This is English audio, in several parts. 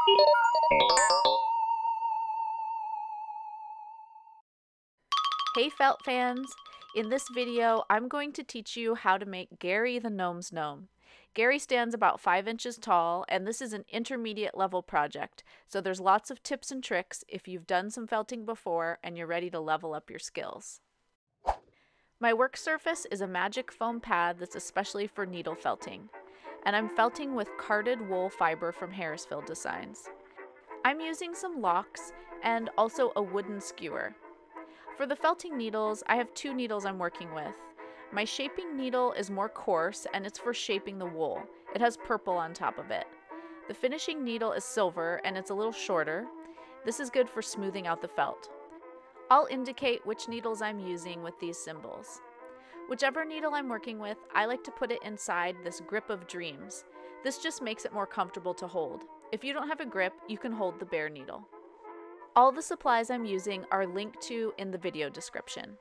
Hey felt fans! In this video, I'm going to teach you how to make Gary the Gnome's gnome. Gary stands about 5 inches tall, and this is an intermediate level project, so there's lots of tips and tricks if you've done some felting before and you're ready to level up your skills. My work surface is a magic foam pad that's especially for needle felting, and I'm felting with carded wool fiber from Harrisfield Designs. I'm using some locks and also a wooden skewer. For the felting needles, I have 2 needles I'm working with. My shaping needle is more coarse and it's for shaping the wool. It has purple on top of it. The finishing needle is silver and it's a little shorter. This is good for smoothing out the felt. I'll indicate which needles I'm using with these symbols. Whichever needle I'm working with, I like to put it inside this grip of dreams. This just makes it more comfortable to hold. If you don't have a grip, you can hold the bare needle. All the supplies I'm using are linked to in the video description.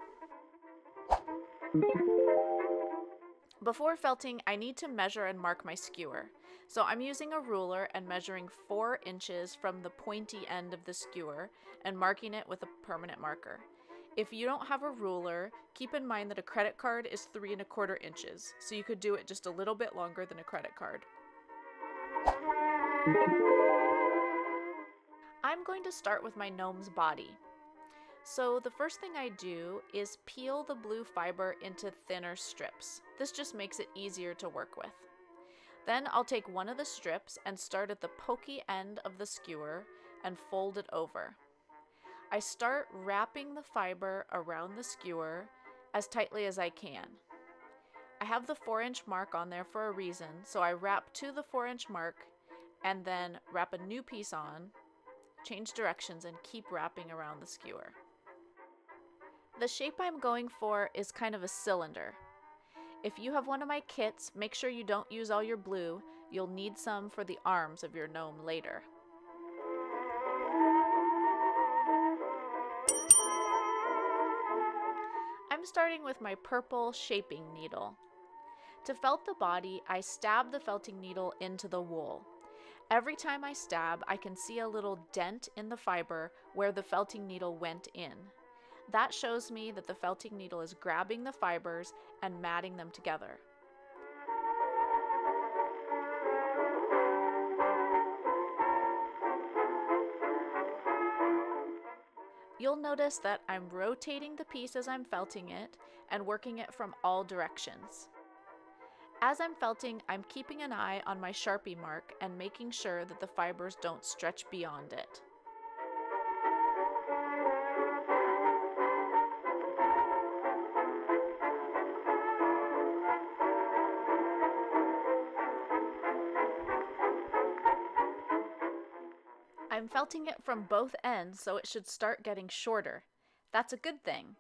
Before felting, I need to measure and mark my skewer. So I'm using a ruler and measuring 4 inches from the pointy end of the skewer and marking it with a permanent marker. If you don't have a ruler, keep in mind that a credit card is 3 1/4 inches, so you could do it just a little bit longer than a credit card. I'm going to start with my gnome's body. So the first thing I do is peel the blue fiber into thinner strips. This just makes it easier to work with. Then I'll take one of the strips and start at the pokey end of the skewer and fold it over. I start wrapping the fiber around the skewer as tightly as I can. I have the 4-inch mark on there for a reason, so I wrap to the 4-inch mark and then wrap a new piece on, change directions, and keep wrapping around the skewer. The shape I'm going for is kind of a cylinder. If you have one of my kits, make sure you don't use all your blue. You'll need some for the arms of your gnome later. I'm starting with my purple shaping needle. To felt the body, I stab the felting needle into the wool. Every time I stab, I can see a little dent in the fiber where the felting needle went in. That shows me that the felting needle is grabbing the fibers and matting them together. You'll notice that I'm rotating the piece as I'm felting it and working it from all directions. As I'm felting, I'm keeping an eye on my Sharpie mark and making sure that the fibers don't stretch beyond it. I'm felting it from both ends, so it should start getting shorter. That's a good thing.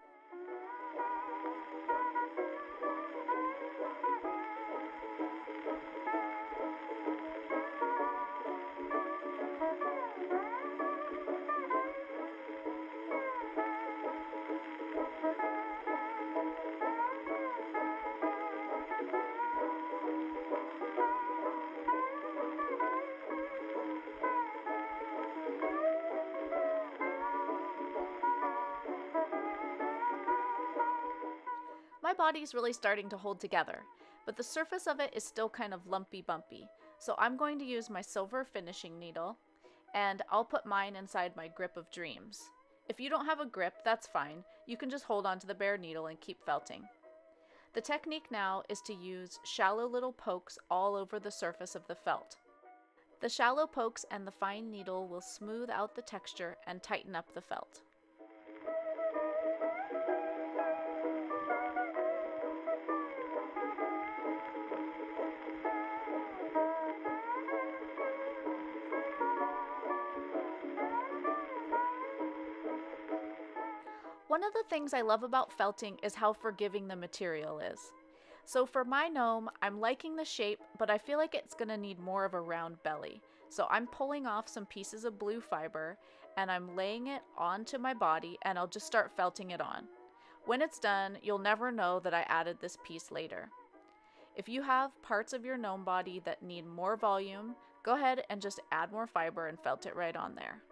My body's really starting to hold together, but the surface of it is still kind of lumpy bumpy, so I'm going to use my silver finishing needle, and I'll put mine inside my grip of dreams. If you don't have a grip, that's fine. You can just hold onto the bare needle and keep felting. The technique now is to use shallow little pokes all over the surface of the felt. The shallow pokes and the fine needle will smooth out the texture and tighten up the felt. One of the things I love about felting is how forgiving the material is. So for my gnome, I'm liking the shape, but I feel like it's going to need more of a round belly. So I'm pulling off some pieces of blue fiber and I'm laying it onto my body, and I'll just start felting it on. When it's done, you'll never know that I added this piece later. If you have parts of your gnome body that need more volume, Go ahead and just add more fiber and felt it right on there.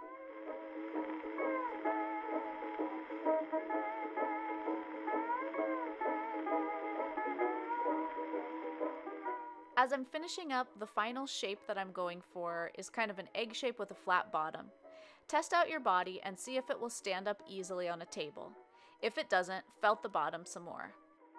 As I'm finishing up, the final shape that I'm going for is kind of an egg shape with a flat bottom. Test out your body and see if it will stand up easily on a table. If it doesn't, felt the bottom some more.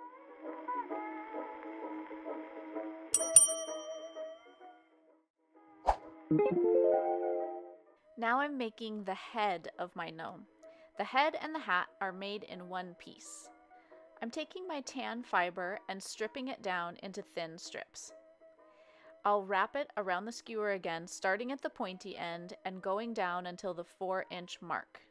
Now I'm making the head of my gnome. The head and the hat are made in one piece. I'm taking my tan fiber and stripping it down into thin strips. I'll wrap it around the skewer again, starting at the pointy end and going down until the 4-inch mark.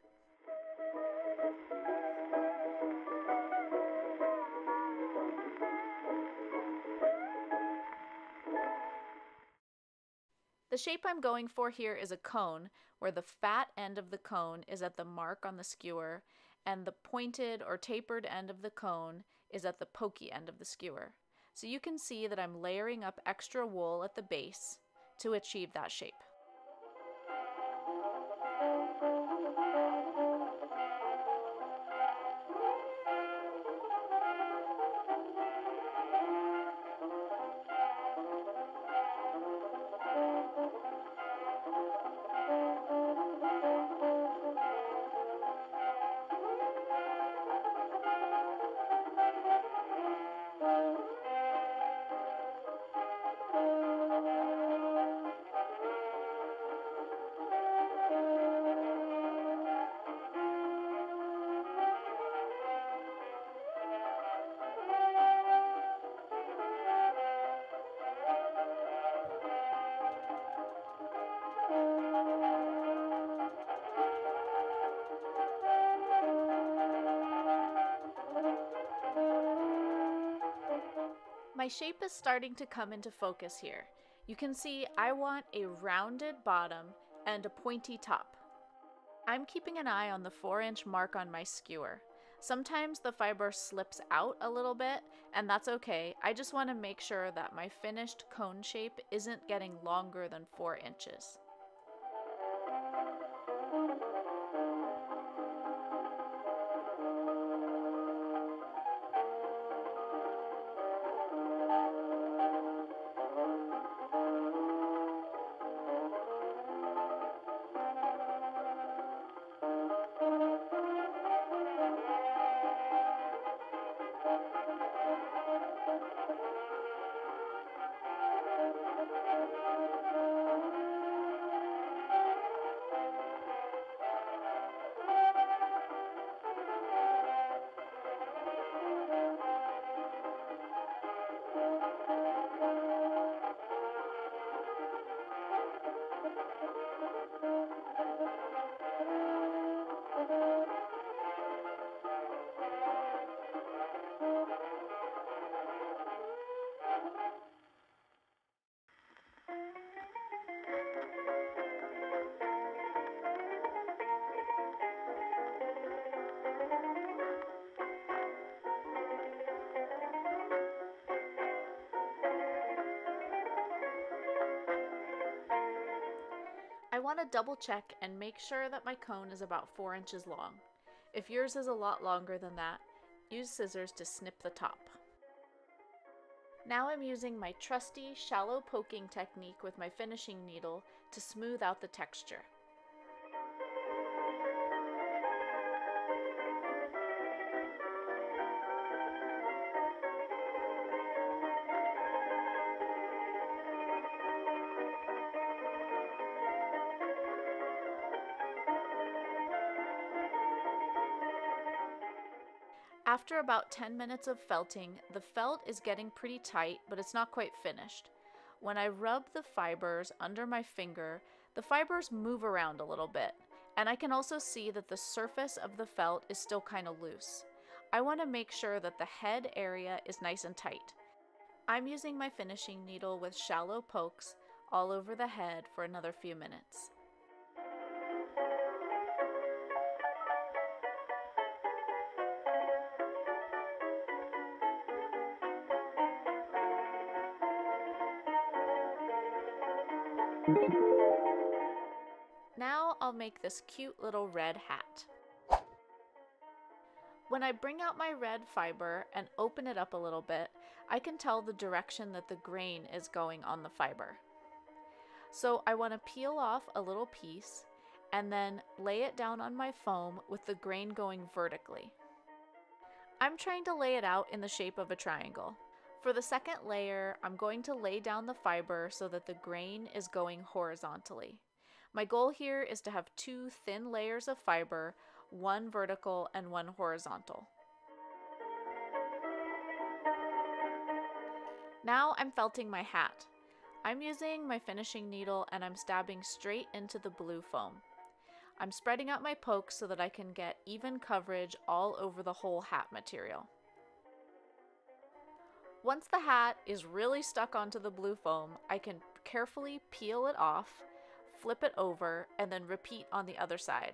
The shape I'm going for here is a cone, where the fat end of the cone is at the mark on the skewer, and the pointed or tapered end of the cone is at the pokey end of the skewer. So you can see that I'm layering up extra wool at the base to achieve that shape. My shape is starting to come into focus here. You can see I want a rounded bottom and a pointy top. I'm keeping an eye on the 4-inch mark on my skewer. Sometimes the fiber slips out a little bit, and that's okay. I just want to make sure that my finished cone shape isn't getting longer than 4 inches. I want to double check and make sure that my cone is about 4 inches long. If yours is a lot longer than that, use scissors to snip the top. Now I'm using my trusty shallow poking technique with my finishing needle to smooth out the texture. After about 10 minutes of felting, the felt is getting pretty tight, but it's not quite finished. When I rub the fibers under my finger, the fibers move around a little bit, and I can also see that the surface of the felt is still kind of loose. I want to make sure that the head area is nice and tight. I'm using my finishing needle with shallow pokes all over the head for another few minutes. Now I'll make this cute little red hat. When I bring out my red fiber and open it up a little bit, I can tell the direction that the grain is going on the fiber. So I want to peel off a little piece and then lay it down on my foam with the grain going vertically. I'm trying to lay it out in the shape of a triangle. For the second layer, I'm going to lay down the fiber so that the grain is going horizontally. My goal here is to have 2 thin layers of fiber, one vertical and one horizontal. Now I'm felting my hat. I'm using my finishing needle and I'm stabbing straight into the blue foam. I'm spreading out my pokes so that I can get even coverage all over the whole hat material. Once the hat is really stuck onto the blue foam, I can carefully peel it off, flip it over, and then repeat on the other side.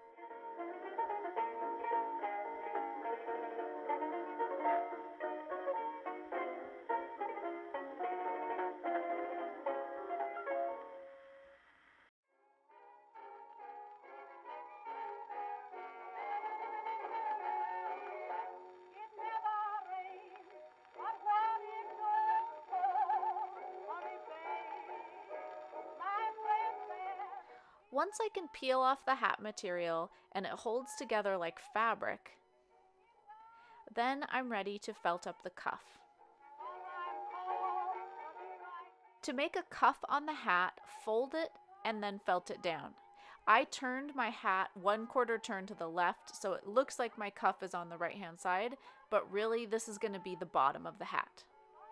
Once I can peel off the hat material and it holds together like fabric, then I'm ready to felt up the cuff. To make a cuff on the hat, fold it and then felt it down. I turned my hat 1/4 turn to the left so it looks like my cuff is on the right hand side, but really this is going to be the bottom of the hat.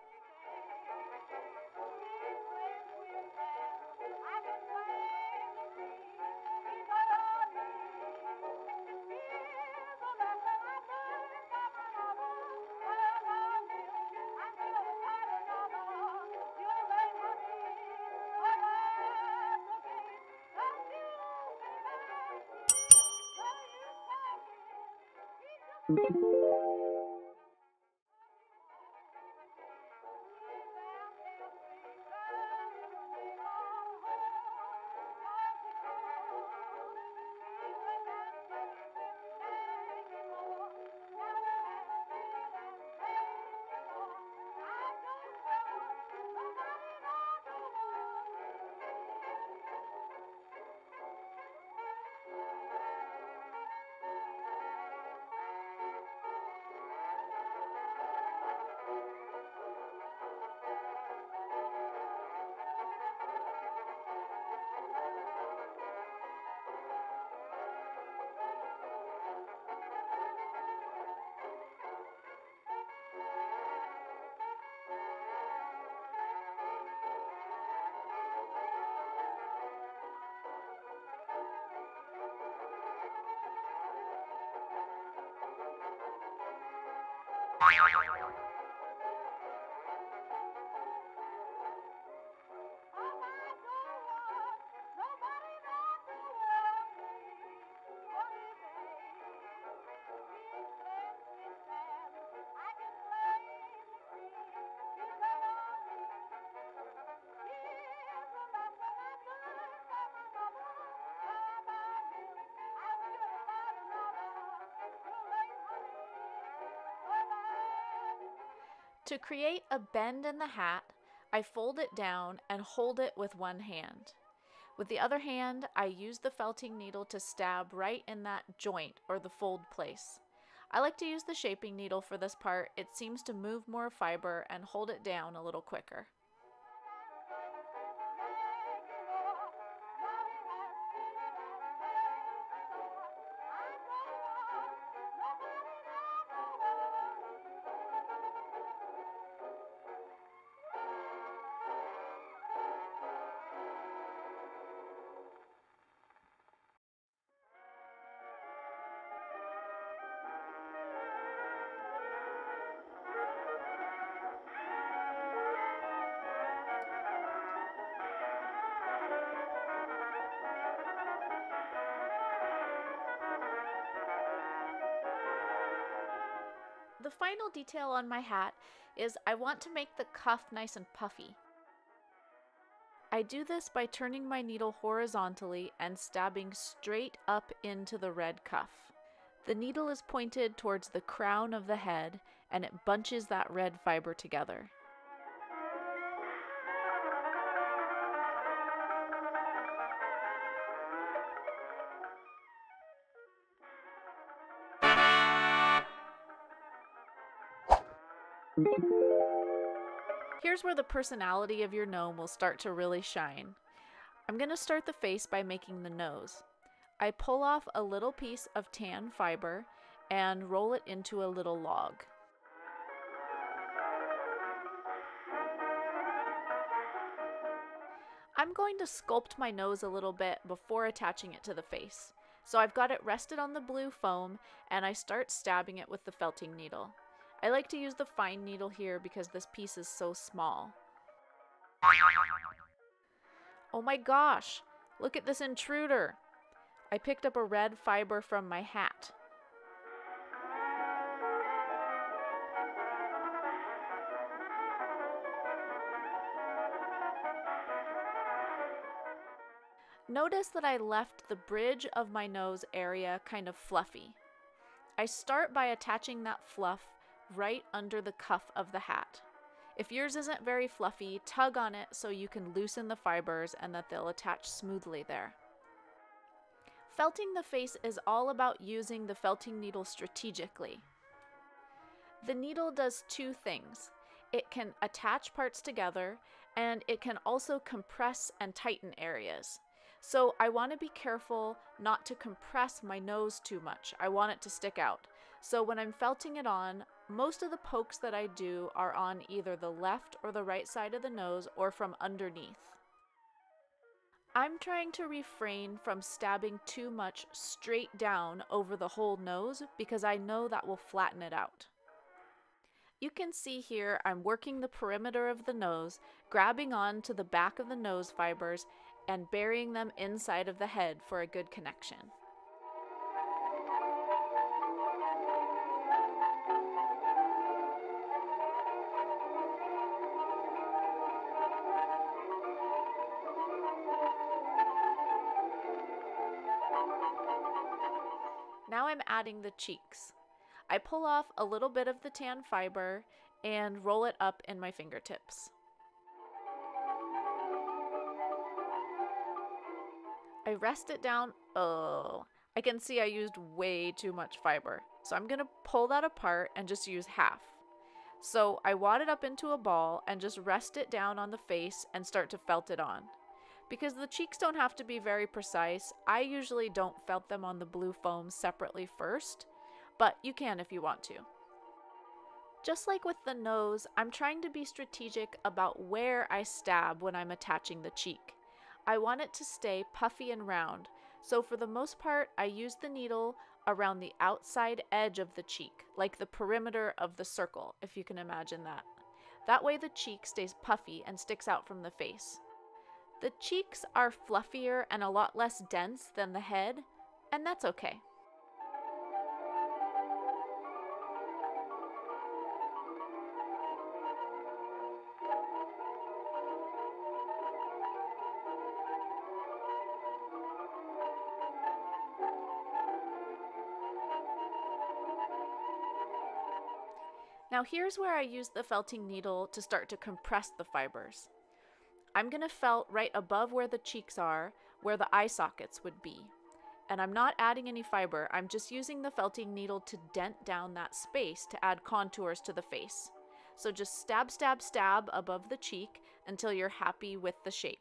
To create a bend in the hat, I fold it down and hold it with one hand. With the other hand, I use the felting needle to stab right in that joint or the fold place. I like to use the shaping needle for this part. It seems to move more fiber and hold it down a little quicker. The final detail on my hat is I want to make the cuff nice and puffy. I do this by turning my needle horizontally and stabbing straight up into the red cuff. The needle is pointed towards the crown of the head and it bunches that red fiber together. Here's where the personality of your gnome will start to really shine. I'm going to start the face by making the nose. I pull off a little piece of tan fiber and roll it into a little log. I'm going to sculpt my nose a little bit before attaching it to the face. So I've got it rested on the blue foam and I start stabbing it with the felting needle. I like to use the fine needle here because this piece is so small. Oh my gosh, look at this intruder. I picked up a red fiber from my hat. Notice that I left the bridge of my nose area kind of fluffy. I start by attaching that fluff right under the cuff of the hat. If yours isn't very fluffy, tug on it so you can loosen the fibers and that they'll attach smoothly there. Felting the face is all about using the felting needle strategically. The needle does two things. It can attach parts together and it can also compress and tighten areas. So I want to be careful not to compress my nose too much. I want it to stick out. So when I'm felting it on, most of the pokes that I do are on either the left or the right side of the nose or from underneath. I'm trying to refrain from stabbing too much straight down over the whole nose because I know that will flatten it out. You can see here I'm working the perimeter of the nose, grabbing on to the back of the nose fibers and burying them inside of the head for a good connection. Now I'm adding the cheeks. I pull off a little bit of the tan fiber and roll it up in my fingertips. I rest it down. Oh, I can see I used way too much fiber. So I'm going to pull that apart and just use half. So I wad it up into a ball and just rest it down on the face and start to felt it on. Because the cheeks don't have to be very precise, I usually don't felt them on the blue foam separately first, but you can if you want to. Just like with the nose, I'm trying to be strategic about where I stab when I'm attaching the cheek. I want it to stay puffy and round, so for the most part, I use the needle around the outside edge of the cheek, like the perimeter of the circle, if you can imagine that. That way the cheek stays puffy and sticks out from the face. The cheeks are fluffier and a lot less dense than the head, and that's okay. Now here's where I use the felting needle to start to compress the fibers. I'm going to felt right above where the cheeks are, where the eye sockets would be. And I'm not adding any fiber, I'm just using the felting needle to dent down that space to add contours to the face. So just stab, stab, stab above the cheek until you're happy with the shape.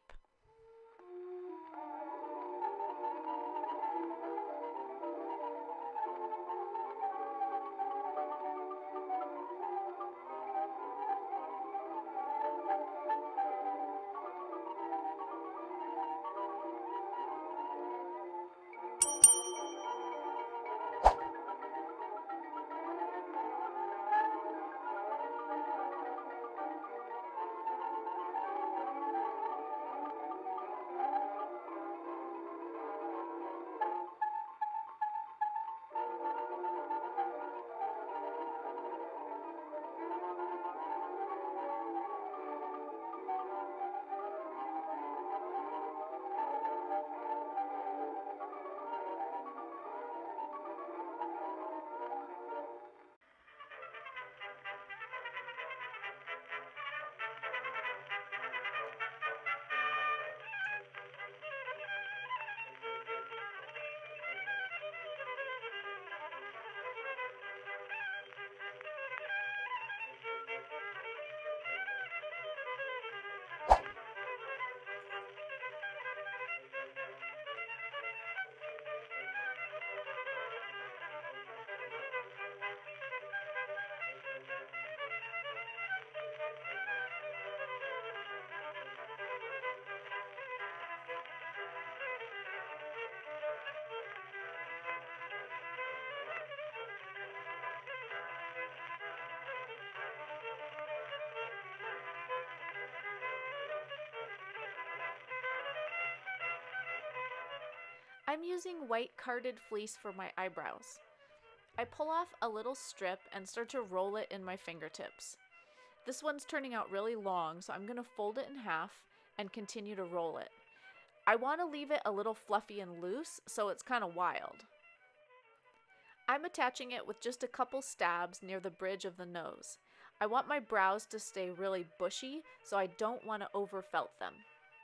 I'm using white carded fleece for my eyebrows. I pull off a little strip and start to roll it in my fingertips. This one's turning out really long, so I'm going to fold it in half and continue to roll it. I want to leave it a little fluffy and loose, so it's kind of wild. I'm attaching it with just a couple stabs near the bridge of the nose. I want my brows to stay really bushy, so I don't want to overfelt them.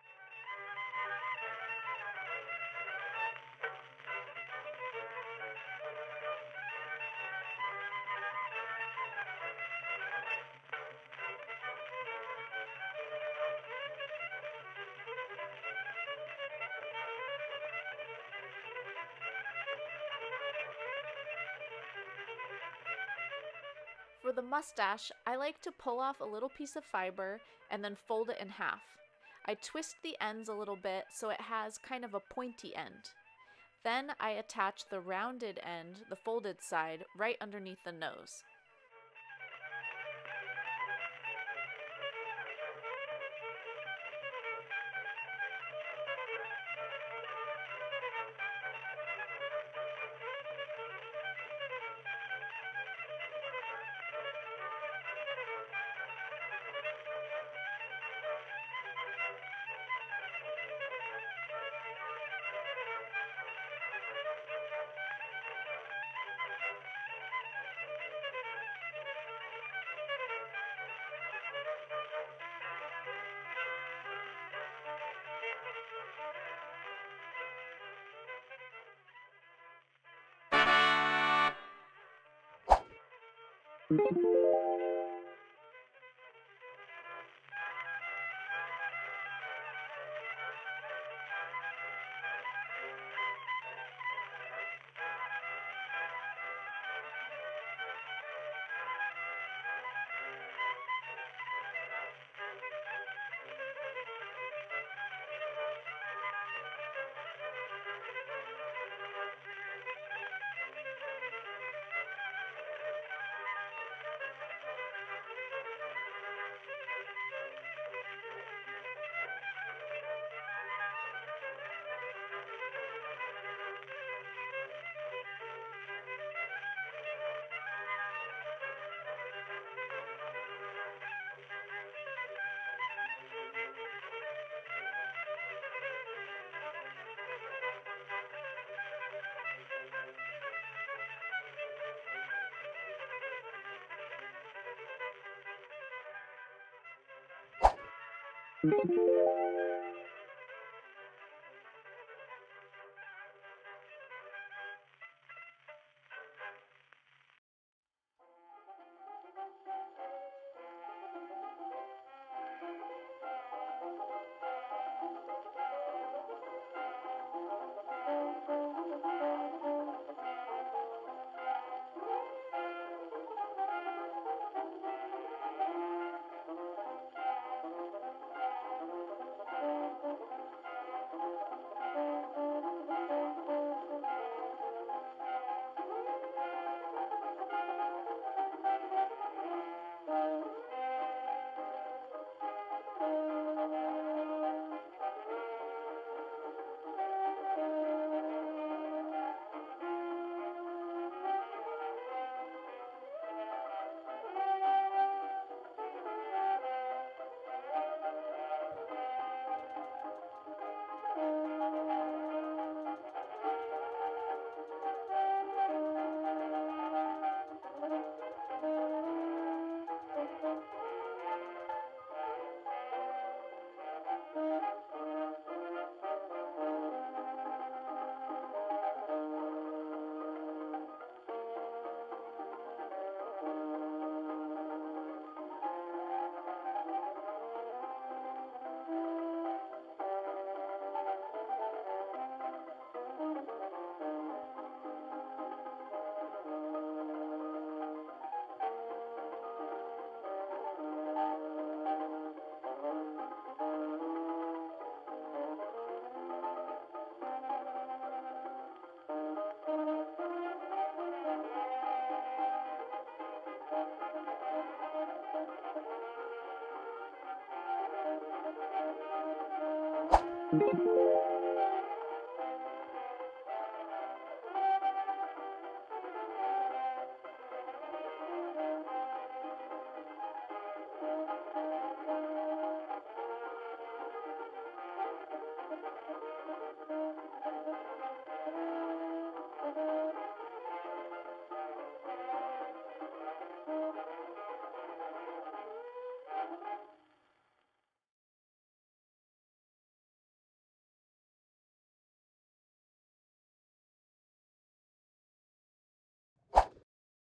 For the mustache, I like to pull off a little piece of fiber and then fold it in half. I twist the ends a little bit so it has kind of a pointy end. Then I attach the rounded end, the folded side, right underneath the nose.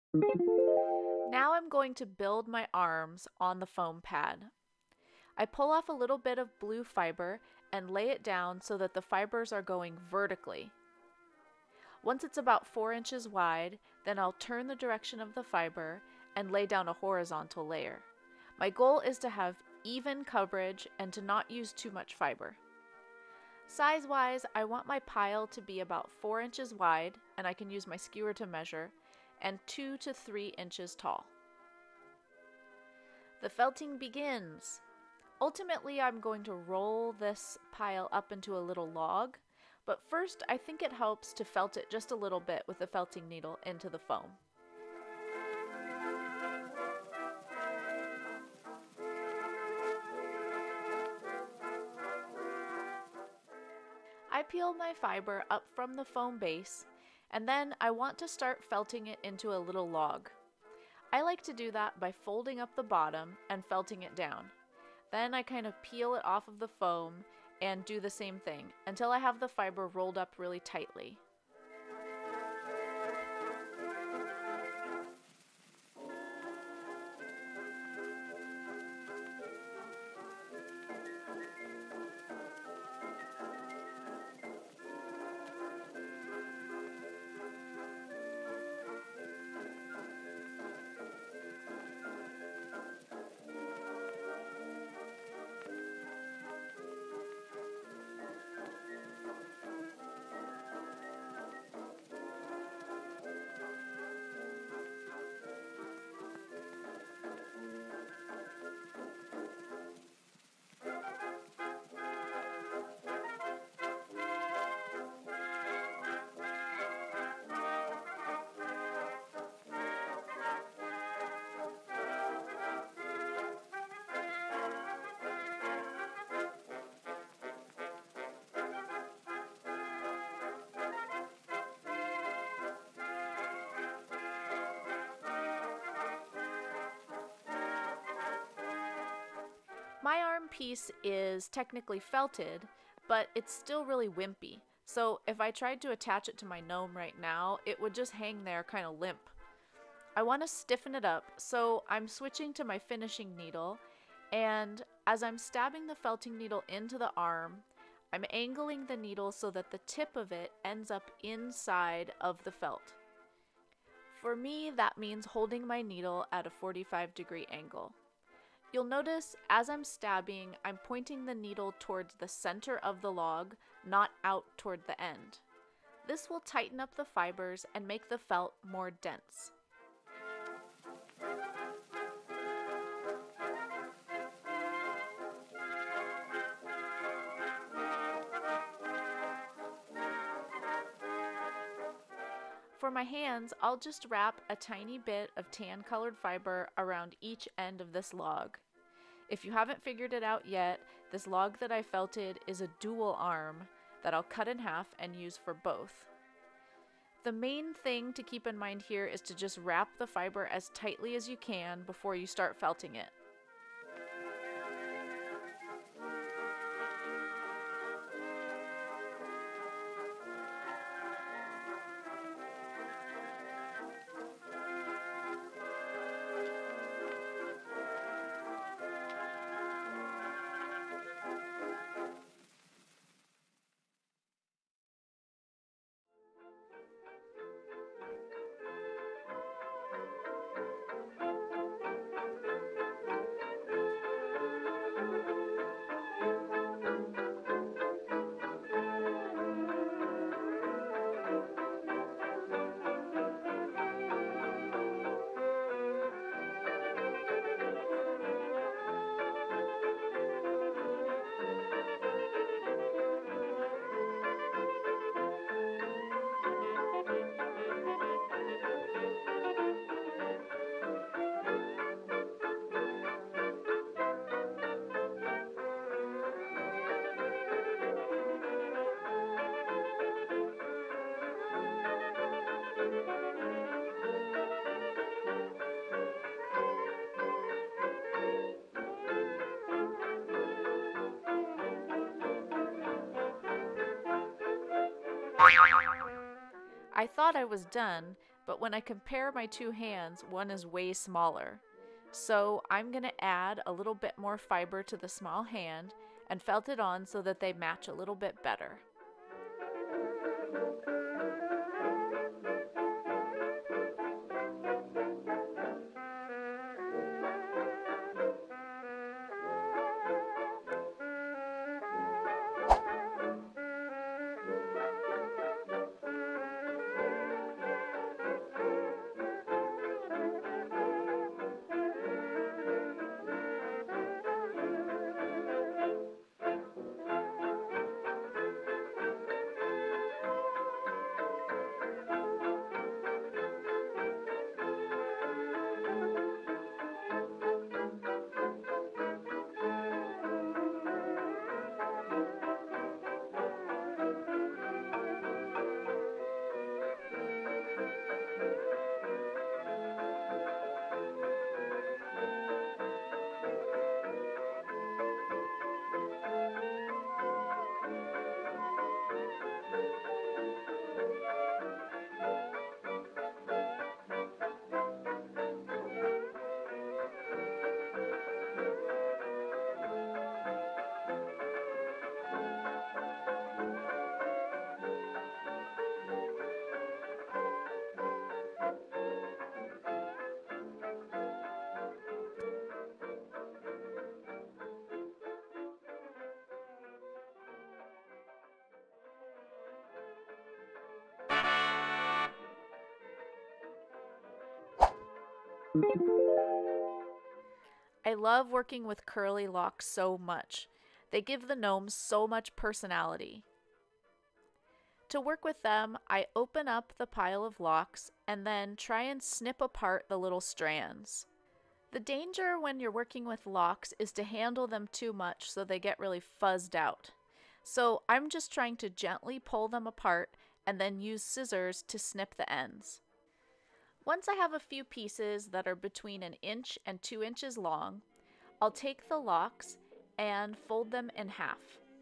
Now I'm going to build my arms on the foam pad. I pull off a little bit of blue fiber and lay it down so that the fibers are going vertically. Once it's about 4 inches wide, then I'll turn the direction of the fiber and lay down a horizontal layer. My goal is to have even coverage and to not use too much fiber. Size-wise, I want my pile to be about 4 inches wide, and I can use my skewer to measure, and 2 to 3 inches tall. The felting begins. Ultimately, I'm going to roll this pile up into a little log, but first I think it helps to felt it just a little bit with the felting needle into the foam. I peel my fiber up from the foam base, and then I want to start felting it into a little log. I like to do that by folding up the bottom and felting it down. Then I kind of peel it off of the foam and do the same thing until I have the fiber rolled up really tightly. My arm piece is technically felted, but it's still really wimpy. So if I tried to attach it to my gnome right now, it would just hang there kind of limp. I want to stiffen it up, so I'm switching to my finishing needle, and as I'm stabbing the felting needle into the arm, I'm angling the needle so that the tip of it ends up inside of the felt. For me, that means holding my needle at a 45-degree angle. You'll notice as I'm stabbing, I'm pointing the needle towards the center of the log, not out toward the end. This will tighten up the fibers and make the felt more dense. For my hands, I'll just wrap a tiny bit of tan-colored fiber around each end of this log. If you haven't figured it out yet, this log that I felted is a dual arm that I'll cut in half and use for both. The main thing to keep in mind here is to just wrap the fiber as tightly as you can before you start felting it. I thought I was done, but when I compare my two hands, one is way smaller. So I'm going to add a little bit more fiber to the small hand and felt it on so that they match a little bit better. I love working with curly locks so much. They give the gnomes so much personality. To work with them, I open up the pile of locks and then try and snip apart the little strands. The danger when you're working with locks is to handle them too much so they get really fuzzed out. So I'm just trying to gently pull them apart and then use scissors to snip the ends. Once I have a few pieces that are between 1 inch and 2 inches long, I'll take the locks and fold them in half.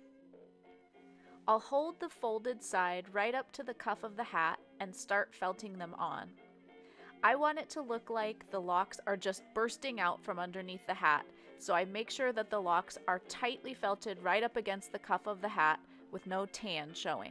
I'll hold the folded side right up to the cuff of the hat and start felting them on. I want it to look like the locks are just bursting out from underneath the hat, so I make sure that the locks are tightly felted right up against the cuff of the hat with no tan showing.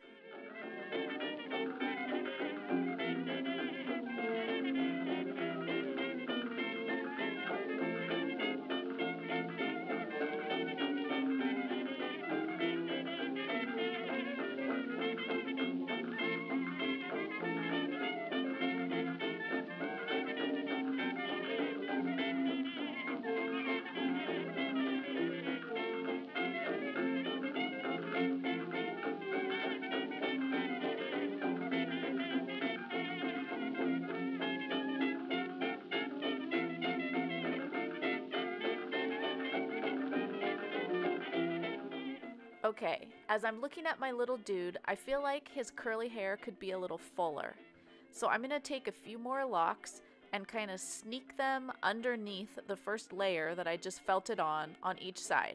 Okay, as I'm looking at my little dude, I feel like his curly hair could be a little fuller. So I'm going to take a few more locks and kind of sneak them underneath the first layer that I just felted on each side.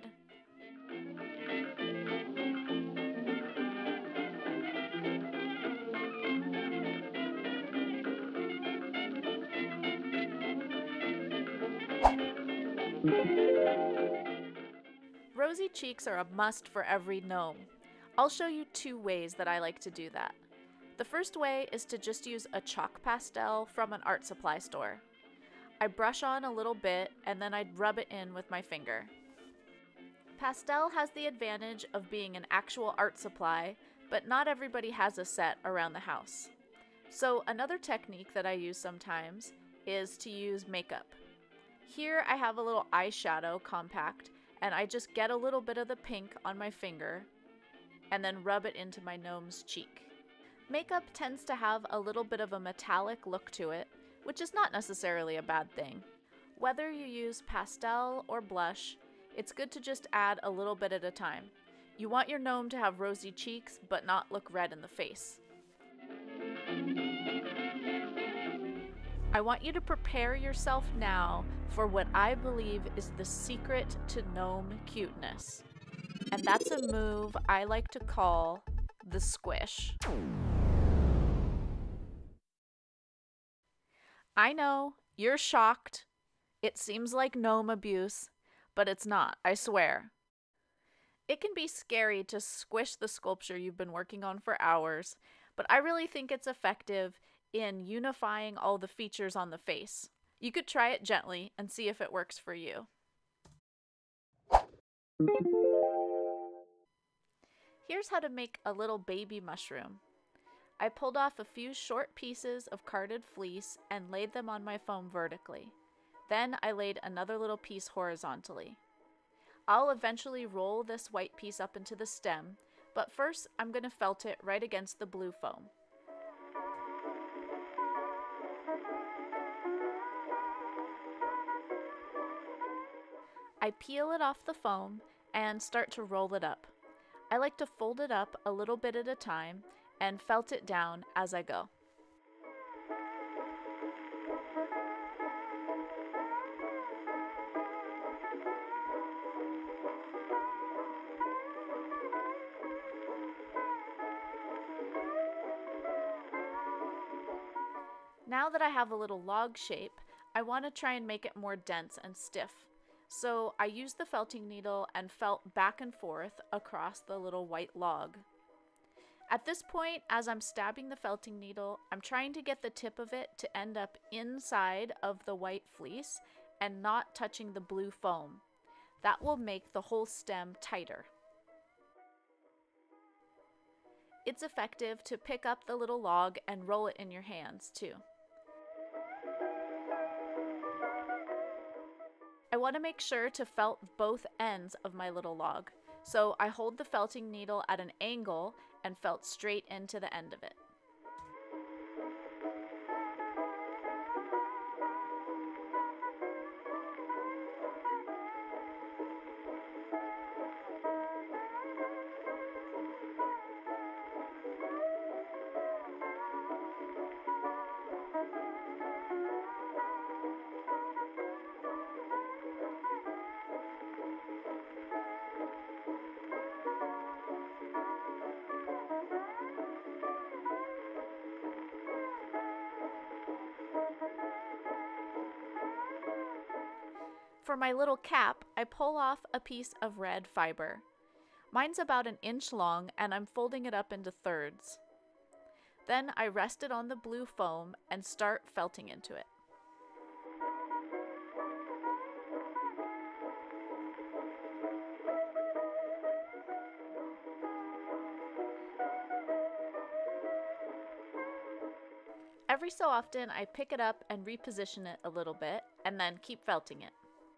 Rosy cheeks are a must for every gnome. I'll show you 2 ways that I like to do that. The first way is to just use a chalk pastel from an art supply store. I brush on a little bit and then I'd rub it in with my finger. Pastel has the advantage of being an actual art supply, but not everybody has a set around the house. So another technique that I use sometimes is to use makeup. Here I have a little eyeshadow compact, and I just get a little bit of the pink on my finger and then rub it into my gnome's cheek. Makeup tends to have a little bit of a metallic look to it, which is not necessarily a bad thing. Whether you use pastel or blush, it's good to just add a little bit at a time. You want your gnome to have rosy cheeks but not look red in the face. I want you to prepare yourself now for what I believe is the secret to gnome cuteness. And that's a move I like to call the squish. I know, you're shocked. It seems like gnome abuse, but it's not, I swear. It can be scary to squish the sculpture you've been working on for hours, but I really think it's effective in unifying all the features on the face. You could try it gently and see if it works for you. Here's how to make a little baby mushroom. I pulled off a few short pieces of carded fleece and laid them on my foam vertically. Then I laid another little piece horizontally. I'll eventually roll this white piece up into the stem, but first I'm going to felt it right against the blue foam. I peel it off the foam and start to roll it up. I like to fold it up a little bit at a time and felt it down as I go. Now that I have a little log shape, I want to try and make it more dense and stiff. So I used the felting needle and felt back and forth across the little white log. At this point, as I'm stabbing the felting needle, I'm trying to get the tip of it to end up inside of the white fleece and not touching the blue foam. That will make the whole stem tighter. It's effective to pick up the little log and roll it in your hands too. I want to make sure to felt both ends of my little log, so I hold the felting needle at an angle and felt straight into the end of it. For my little cap, I pull off a piece of red fiber. Mine's about an inch long and I'm folding it up into thirds. Then I rest it on the blue foam and start felting into it. Every so often I pick it up and reposition it a little bit and then keep felting it.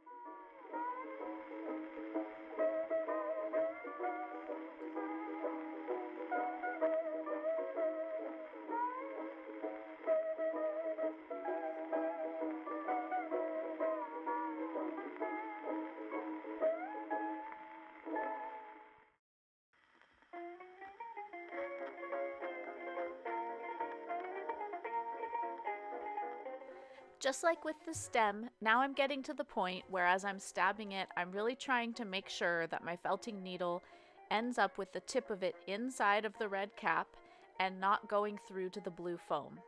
Just like with the stem, now I'm getting to the point where as I'm stabbing it, I'm really trying to make sure that my felting needle ends up with the tip of it inside of the red cap and not going through to the blue foam.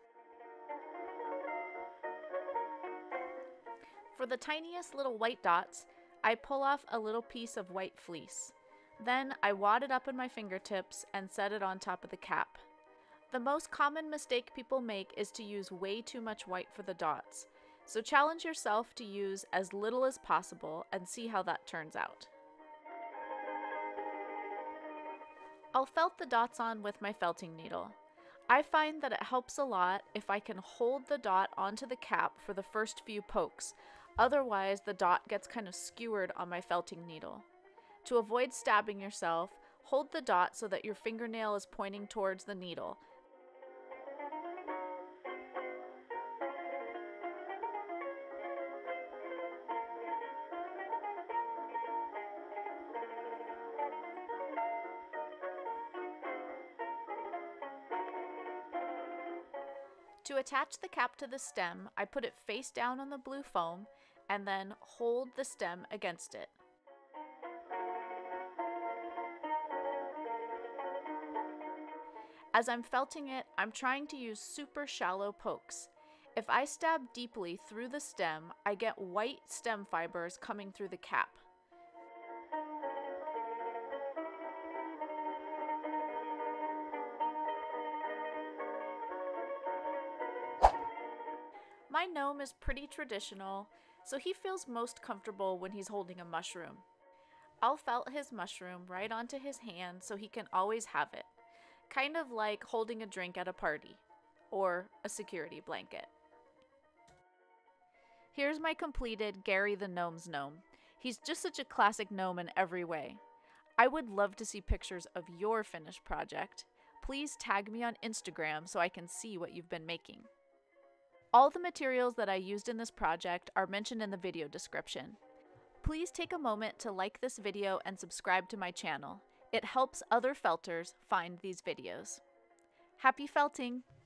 For the tiniest little white dots, I pull off a little piece of white fleece. Then I wad it up in my fingertips and set it on top of the cap. The most common mistake people make is to use way too much white for the dots, so challenge yourself to use as little as possible and see how that turns out. I'll felt the dots on with my felting needle. I find that it helps a lot if I can hold the dot onto the cap for the first few pokes, otherwise the dot gets kind of skewered on my felting needle. To avoid stabbing yourself, hold the dot so that your fingernail is pointing towards the needle. To attach the cap to the stem, I put it face down on the blue foam and then hold the stem against it. As I'm felting it, I'm trying to use super shallow pokes. If I stab deeply through the stem, I get white stem fibers coming through the cap. My gnome is pretty traditional, so he feels most comfortable when he's holding a mushroom. I'll felt his mushroom right onto his hand so he can always have it, kind of like holding a drink at a party, or a security blanket. Here's my completed Gary the Gnome's gnome. He's just such a classic gnome in every way. I would love to see pictures of your finished project. Please tag me on Instagram so I can see what you've been making. All the materials that I used in this project are mentioned in the video description. Please take a moment to like this video and subscribe to my channel. It helps other felters find these videos. Happy felting!